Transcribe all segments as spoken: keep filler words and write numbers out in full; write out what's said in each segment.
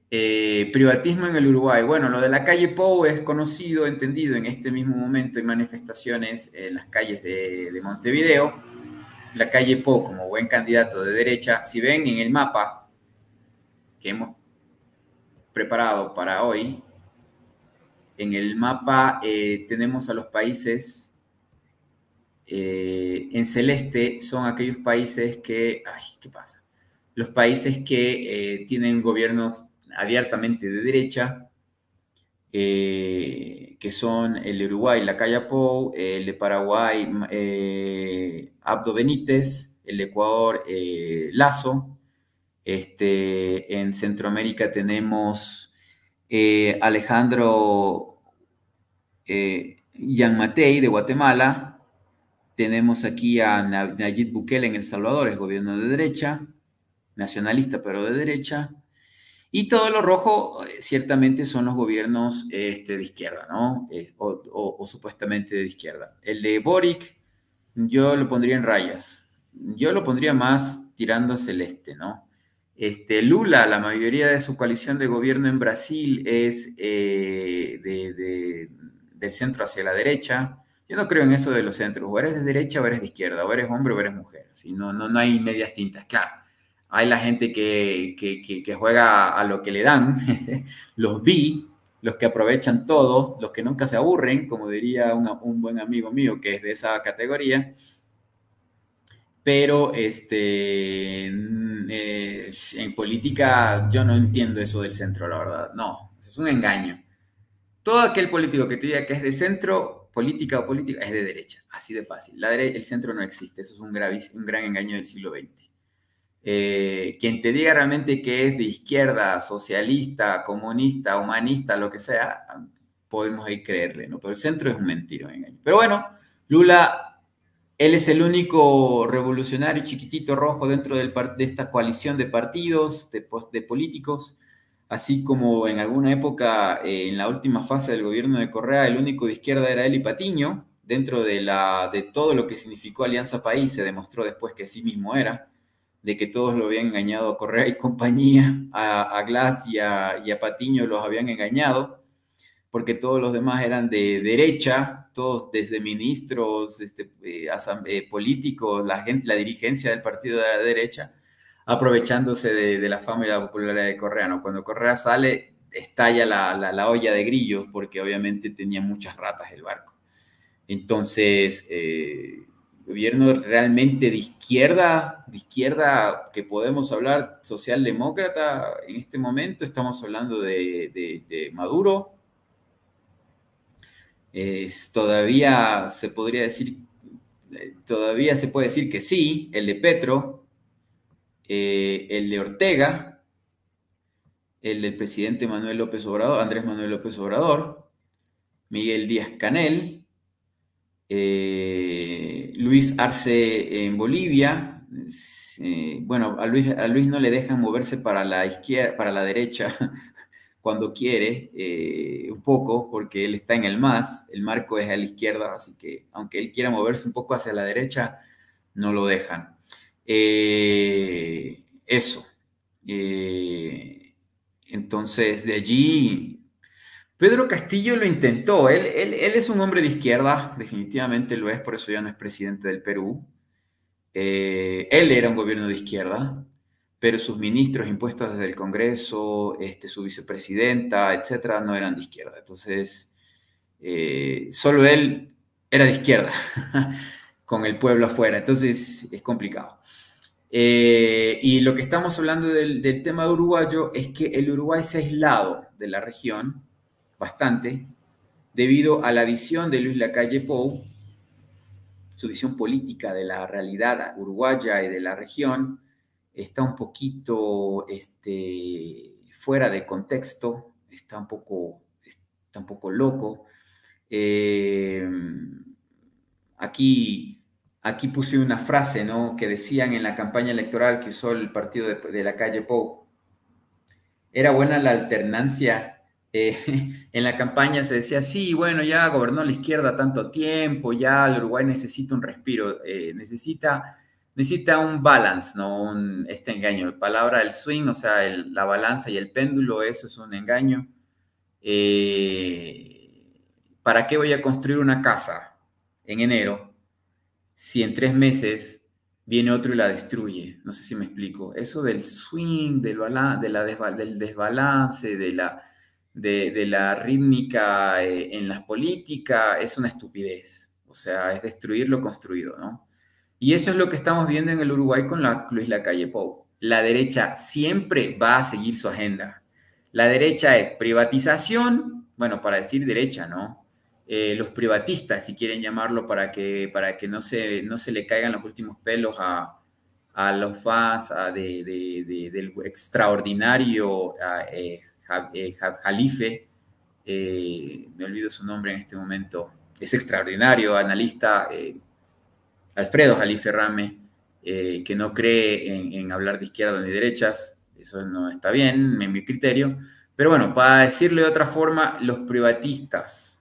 Eh, privatismo en el Uruguay. Bueno, lo de la calle Pou es conocido, entendido. En este mismo momento hay manifestaciones en las calles de, de Montevideo. La calle Pou, como buen candidato de derecha, si ven en el mapa que hemos preparado para hoy, en el mapa eh, tenemos a los países eh, en celeste, son aquellos países que, ay, ¿qué pasa? Los países que eh, tienen gobiernos abiertamente de derecha, eh, que son el de Uruguay, Lacalle Pou, el de Paraguay, eh, Abdo Benítez, el de Ecuador, eh, Lasso. Este, en Centroamérica tenemos eh, Alejandro eh, Yanmatei de Guatemala. Tenemos aquí a Nayib Bukele en El Salvador, es gobierno de derecha, nacionalista pero de derecha. Y todo lo rojo ciertamente son los gobiernos este, de izquierda, ¿no? Eh, o, o, o supuestamente de izquierda. El de Boric yo lo pondría en rayas. Yo lo pondría más tirando a celeste, ¿no? Este, Lula, la mayoría de su coalición de gobierno en Brasil es eh, de, de, del centro hacia la derecha. Yo no creo en eso de los centros. O eres de derecha o eres de izquierda. O eres hombre o eres mujer. ¿Sí? No, no, no hay medias tintas. Claro, hay la gente que, que, que, que juega a lo que le dan. Los bi, los que aprovechan todo, los que nunca se aburren, como diría una, un buen amigo mío que es de esa categoría. Pero este, eh, en política yo no entiendo eso del centro, la verdad. No, es un engaño. Todo aquel político que te diga que es de centro, política o política, es de derecha. Así de fácil. La derecha, el centro no existe. Eso es un, gravis, un gran engaño del siglo veinte. Eh, quien te diga realmente que es de izquierda, socialista, comunista, humanista, lo que sea, podemos ahí creerle, ¿no? Pero el centro es un mentiro, un engaño. Pero bueno, Lula... Él es el único revolucionario chiquitito rojo dentro del, de esta coalición de partidos, de, de políticos, así como en alguna época, eh, en la última fase del gobierno de Correa, el único de izquierda era Eli Patiño, dentro de, la, de todo lo que significó Alianza País, se demostró después que sí mismo era, de que todos lo habían engañado a Correa y compañía, a, a Glass y a, y a Patiño los habían engañado, porque todos los demás eran de derecha, todos desde ministros, este, eh, eh, políticos, la, gente, la dirigencia del partido de la derecha, aprovechándose de, de la fama y la popularidad de Correa, ¿no? Cuando Correa sale, estalla la, la, la olla de grillos, porque obviamente tenía muchas ratas el barco. Entonces, eh, gobierno realmente de izquierda, de izquierda que podemos hablar socialdemócrata en este momento, estamos hablando de, de, de Maduro. Es, todavía se podría decir, todavía se puede decir que sí, el de Petro, eh, el de Ortega, el del presidente Manuel López Obrador, Andrés Manuel López Obrador, Miguel Díaz-Canel, eh, Luis Arce en Bolivia. Eh, bueno, a Luis, a Luis no le dejan moverse para la izquierda, para la derecha, cuando quiere, eh, un poco, porque él está en el M A S, el marco es a la izquierda, así que aunque él quiera moverse un poco hacia la derecha, no lo dejan. Eh, eso. Eh, entonces, de allí, Pedro Castillo lo intentó. Él, él, él es un hombre de izquierda, definitivamente lo es, por eso ya no es presidente del Perú. Eh, él era un gobierno de izquierda, pero sus ministros impuestos desde el Congreso, este, su vicepresidenta, etcétera, no eran de izquierda. Entonces, eh, solo él era de izquierda, con el pueblo afuera. Entonces, es complicado. Eh, y lo que estamos hablando del, del tema uruguayo es que el Uruguay se ha aislado de la región bastante debido a la visión de Luis Lacalle Pou, su visión política de la realidad uruguaya y de la región está un poquito este, fuera de contexto, está un poco, está un poco loco. Eh, aquí, aquí puse una frase, ¿no?, que decían en la campaña electoral que usó el partido de, de Lacalle Pou. Era buena la alternancia. Eh, en la campaña se decía, sí, bueno, ya gobernó la izquierda tanto tiempo, ya el Uruguay necesita un respiro, eh, necesita necesita un balance, no un, este engaño. La palabra del swing, o sea, el, la balanza y el péndulo, eso es un engaño. Eh, ¿Para qué voy a construir una casa en enero si en tres meses viene otro y la destruye? No sé si me explico. Eso del swing, del, balan de la desba del desbalance, de la, de, de la rítmica eh, en la política, es una estupidez. O sea, es destruir lo construido, ¿no? Y eso es lo que estamos viendo en el Uruguay con la, Luis Lacalle Pou. La derecha siempre va a seguir su agenda. La derecha es privatización, bueno, para decir derecha, ¿no? Eh, los privatistas, si quieren llamarlo, para que, para que no, se, no se le caigan los últimos pelos a, a los fans a de, de, de, del extraordinario a, eh, eh, Jalife, eh, me olvido su nombre en este momento, es extraordinario, analista, eh, Alfredo Jalife Rame, eh, que no cree en, en hablar de izquierdas ni derechas, eso no está bien, en mi criterio, pero bueno, para decirlo de otra forma, los privatistas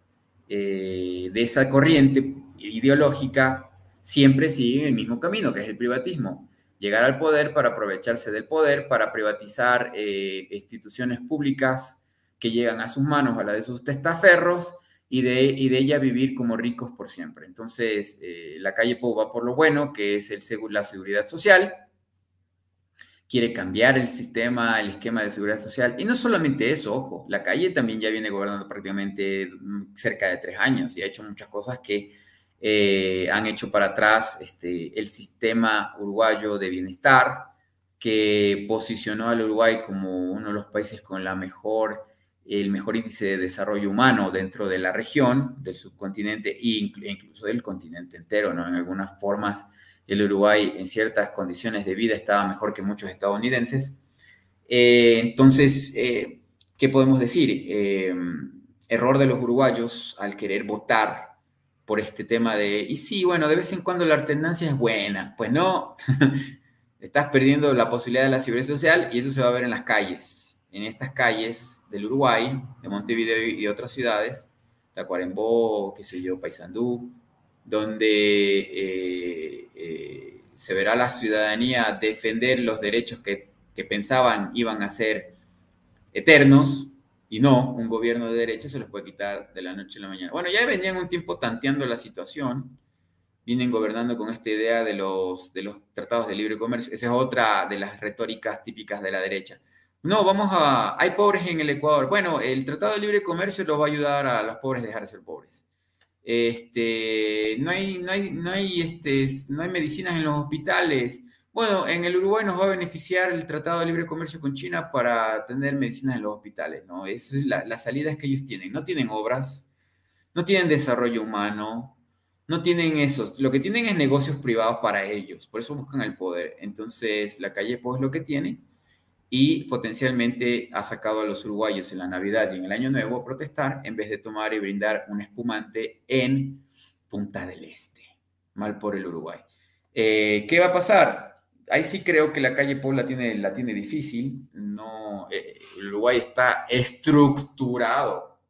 eh, de esa corriente ideológica siempre siguen el mismo camino, que es el privatismo. Llegar al poder para aprovecharse del poder, para privatizar eh, instituciones públicas que llegan a sus manos, a la de sus testaferros, y de, y de ella vivir como ricos por siempre. Entonces, eh, Lacalle Pou va por lo bueno, que es el, la seguridad social, quiere cambiar el sistema, el esquema de seguridad social. Y no solamente eso, ojo, Lacalle también ya viene gobernando prácticamente cerca de tres años y ha hecho muchas cosas que eh, han hecho para atrás este, el sistema uruguayo de bienestar, que posicionó al Uruguay como uno de los países con la mejor, el mejor índice de desarrollo humano dentro de la región, del subcontinente e incluso del continente entero, ¿no? En algunas formas, el Uruguay en ciertas condiciones de vida estaba mejor que muchos estadounidenses. Eh, entonces, eh, ¿qué podemos decir? Eh, error de los uruguayos al querer votar por este tema de, y sí, bueno, de vez en cuando la alternancia es buena. Pues no, estás perdiendo la posibilidad de la seguridad social y eso se va a ver en las calles. En estas calles del Uruguay, de Montevideo y de otras ciudades, Tacuarembó, qué sé yo, Paysandú, donde eh, eh, se verá la ciudadanía defender los derechos que, que pensaban iban a ser eternos, y no, un gobierno de derecha se los puede quitar de la noche a la mañana. Bueno, ya venían un tiempo tanteando la situación, vienen gobernando con esta idea de los, de los tratados de libre comercio. Esa es otra de las retóricas típicas de la derecha. No, vamos a... Hay pobres en el Ecuador. Bueno, el tratado de libre comercio los va a ayudar a los pobres a dejar de ser pobres. Este, no hay, no hay, no hay, este, no hay medicinas en los hospitales. Bueno, en el Uruguay nos va a beneficiar el Tratado de Libre Comercio con China para tener medicinas en los hospitales, ¿no? Esa es la, la salida que ellos tienen. No tienen obras, no tienen desarrollo humano, no tienen eso. Lo que tienen es negocios privados para ellos. Por eso buscan el poder. Entonces, Lacalle Pou es lo que tiene y potencialmente ha sacado a los uruguayos en la Navidad y en el Año Nuevo a protestar en vez de tomar y brindar un espumante en Punta del Este. Mal por el Uruguay. Eh, ¿Qué va a pasar? Ahí sí creo que Lacalle Pou la tiene, la tiene difícil. No, eh, el Uruguay está estructurado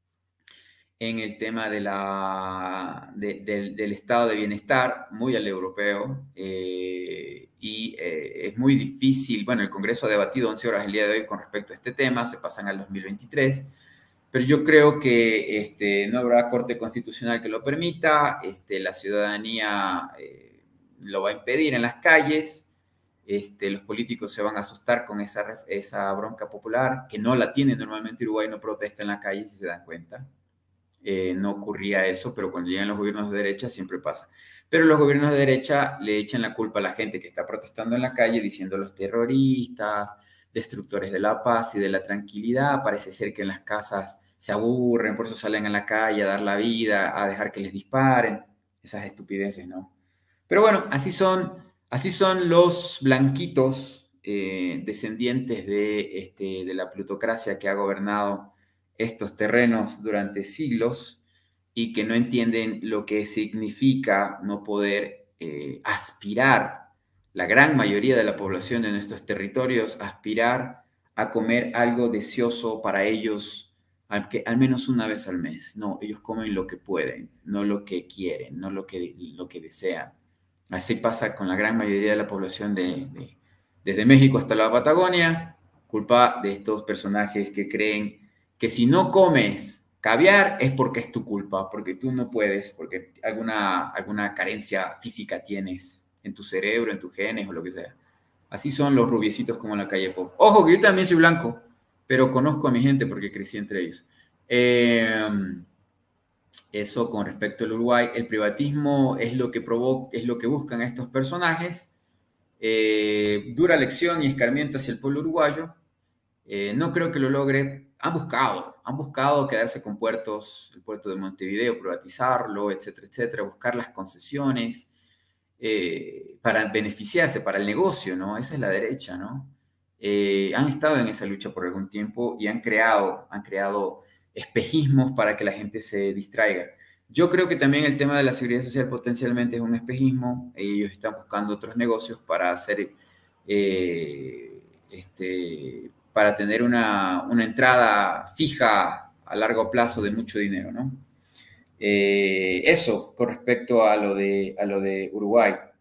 en el tema de la, de, de, del estado de bienestar, muy al europeo, eh, y eh, es muy difícil. Bueno, el Congreso ha debatido once horas el día de hoy con respecto a este tema, se pasan al dos mil veintitrés, pero yo creo que este, no habrá corte constitucional que lo permita, este, la ciudadanía eh, lo va a impedir en las calles, este, los políticos se van a asustar con esa, esa bronca popular, que no la tiene normalmente. Uruguay no protesta en la calle, si se dan cuenta. Eh, no ocurría eso, pero cuando llegan los gobiernos de derecha siempre pasa. Pero los gobiernos de derecha le echan la culpa a la gente que está protestando en la calle diciendo los terroristas, destructores de la paz y de la tranquilidad. Parece ser que en las casas se aburren, por eso salen a la calle a dar la vida, a dejar que les disparen. Esas estupideces, ¿no? Pero bueno, así son, así son los blanquitos eh, descendientes de, este, de la plutocracia que ha gobernado estos terrenos durante siglos y que no entienden lo que significa no poder eh, aspirar, la gran mayoría de la población de nuestros territorios, aspirar a comer algo deseoso para ellos al, que, al menos una vez al mes. No, ellos comen lo que pueden, no lo que quieren, no lo que, lo que desean. Así pasa con la gran mayoría de la población de, de, desde México hasta la Patagonia, culpa de estos personajes que creen que si no comes caviar es porque es tu culpa, porque tú no puedes, porque alguna, alguna carencia física tienes en tu cerebro, en tus genes o lo que sea. Así son los rubiecitos como en la calle Pop. Ojo, que yo también soy blanco, pero conozco a mi gente porque crecí entre ellos. Eh, eso con respecto al Uruguay. El privatismo es lo que provoca, es lo que buscan estos personajes. Eh, dura lección y escarmiento hacia el pueblo uruguayo. Eh, no creo que lo logre. Han buscado, han buscado quedarse con puertos, el puerto de Montevideo, privatizarlo, etcétera, etcétera, buscar las concesiones eh, para beneficiarse, para el negocio, ¿no? Esa es la derecha, ¿no? Eh, han estado en esa lucha por algún tiempo y han creado, han creado espejismos para que la gente se distraiga. Yo creo que también el tema de la seguridad social potencialmente es un espejismo. Ellos están buscando otros negocios para hacer, eh, este, para tener una, una, entrada fija a largo plazo de mucho dinero, ¿no? Eh, eso con respecto a lo de, a lo de Uruguay.